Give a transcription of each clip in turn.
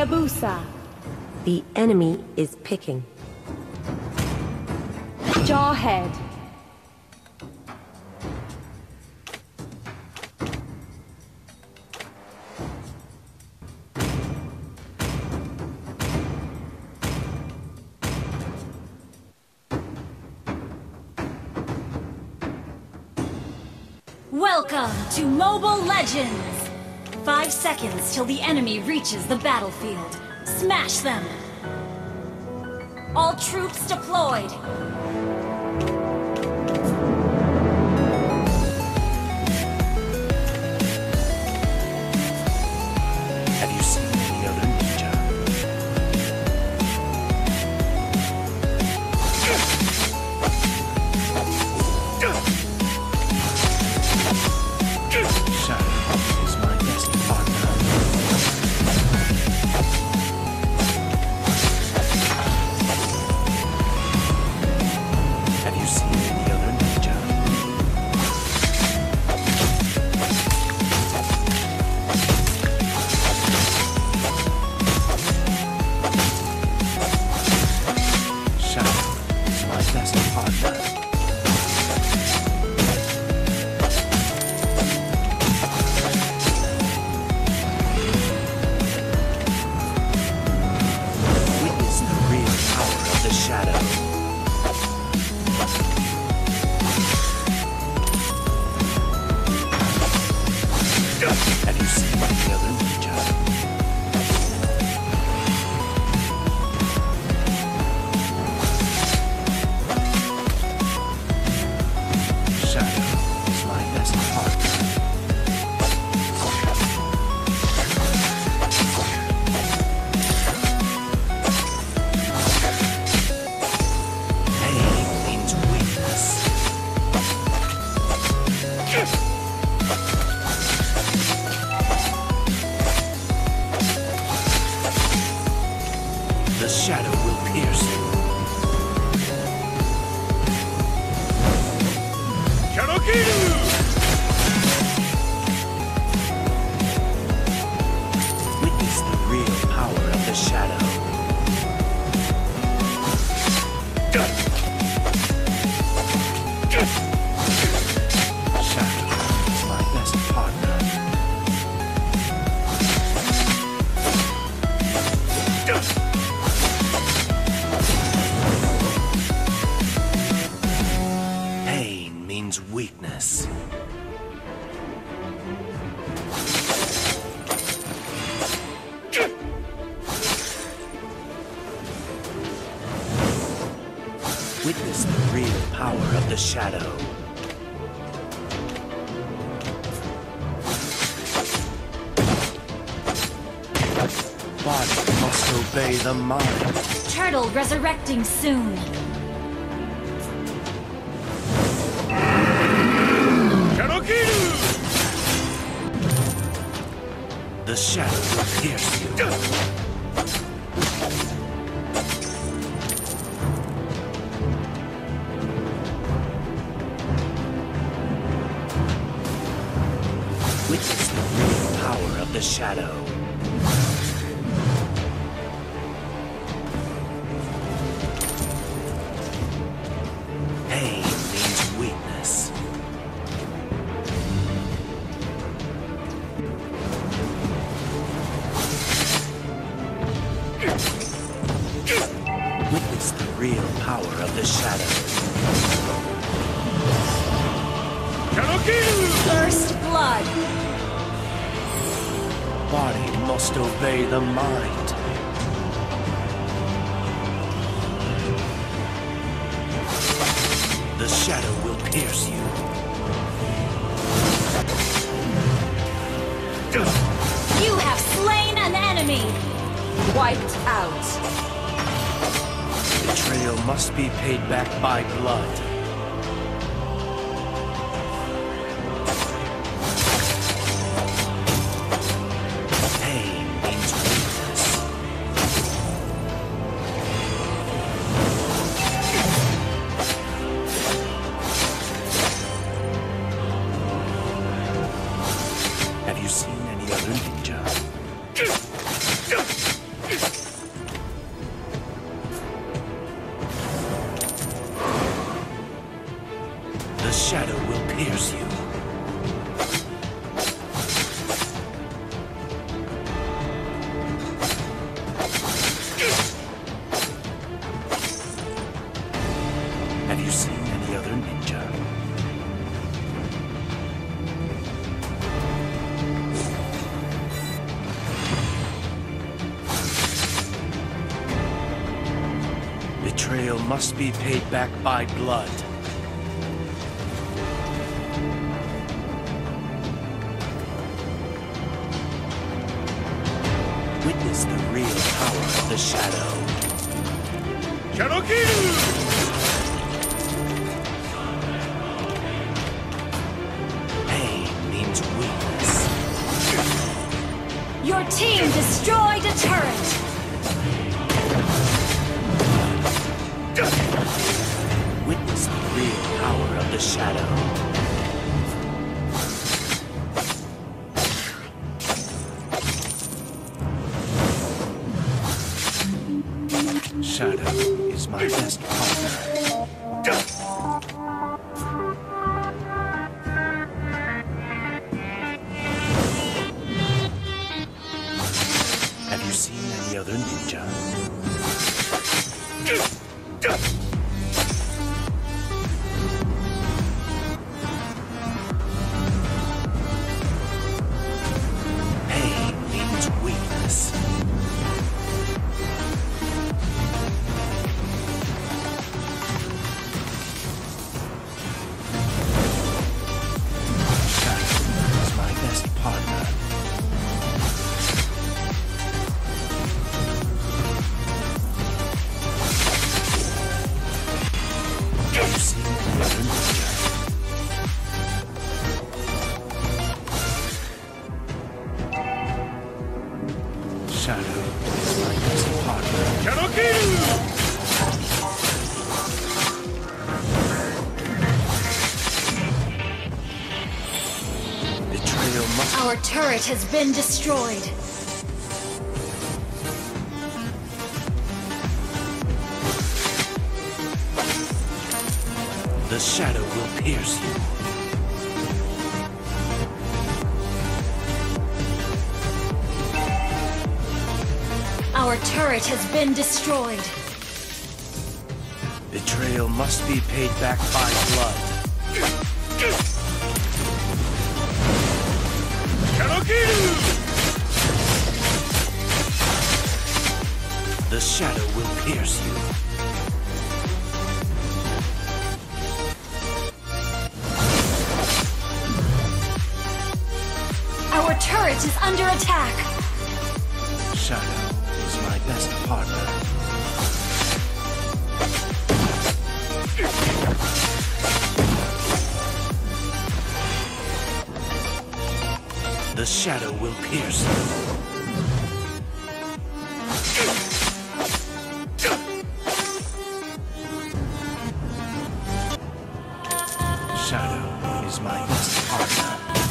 Hayabusa. The enemy is picking. Jawhead. Welcome to Mobile Legends! 5 seconds till the enemy reaches the battlefield. Smash them! All troops deployed! Have you seen any other ninja? Shadow is my best partner. Have you seen any other ninja? Shadow is my best partner. Witness the real power of the shadow. Have you seen the other ninja? Shadow is my best partner. Pain means weakness. The shadow will pierce you. Witness the real power of the shadow. Shadow is my best partner. Pain means weakness. Witness the real power of the shadow. Body must obey the mind. Turtle resurrecting soon. The shadow will pierce you. Witness the real power of the shadow. Pain means weakness. Witness the real power of the shadow. First blood. Body must obey the mind. The shadow will pierce you. You have slain an enemy. Wiped out. Betrayal must be paid back by blood. Pain means weakness. Have you seen any other ninja? Betrayal must be paid back by blood. Witness the real power of the shadow. Pain means weakness. Your team destroyed a turret! Witness the real power of the shadow. Shadow is my best partner. Have you seen any other ninja? Pain means weakness. Our turret has been destroyed. The shadow will pierce you. Our turret has been destroyed. Betrayal must be paid back by blood. The shadow will pierce you. Our turret is under attack. Shadow is my best partner. The shadow will pierce you. Shadow is my best partner.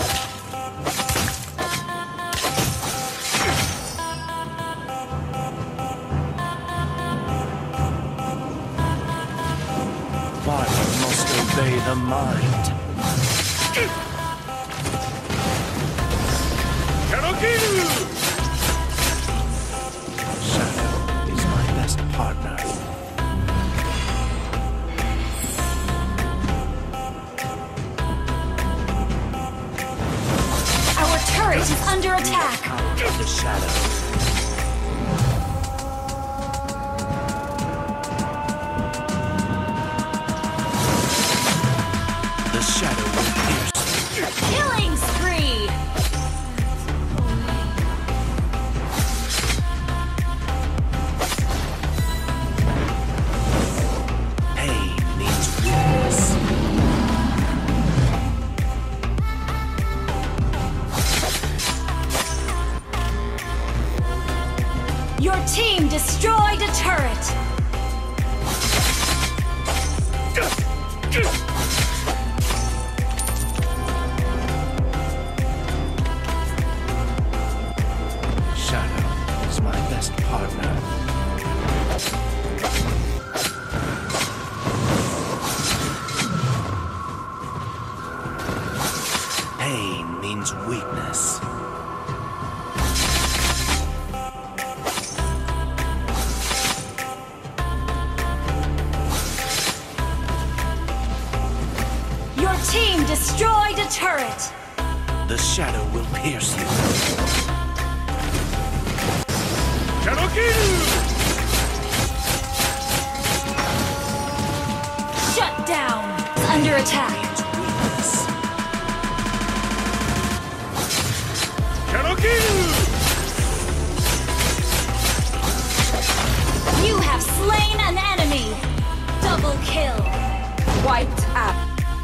Body must obey the mind. Shadow is my best partner. Our turret is under attack. Power of the shadow. The shadow will pierce. Killing spree! Pain means weakness. Your team destroyed a turret. Shadow is my best partner. Pain means weakness. Your team destroyed a turret. The shadow will pierce you. attack. Weakness. You have slain an enemy. Double kill. Wiped out.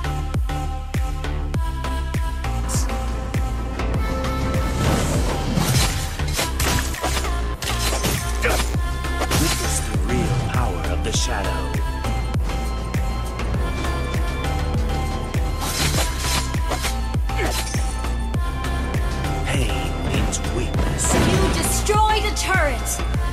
Witness the real power of the shadow. Pain means weakness. You destroyed a turret.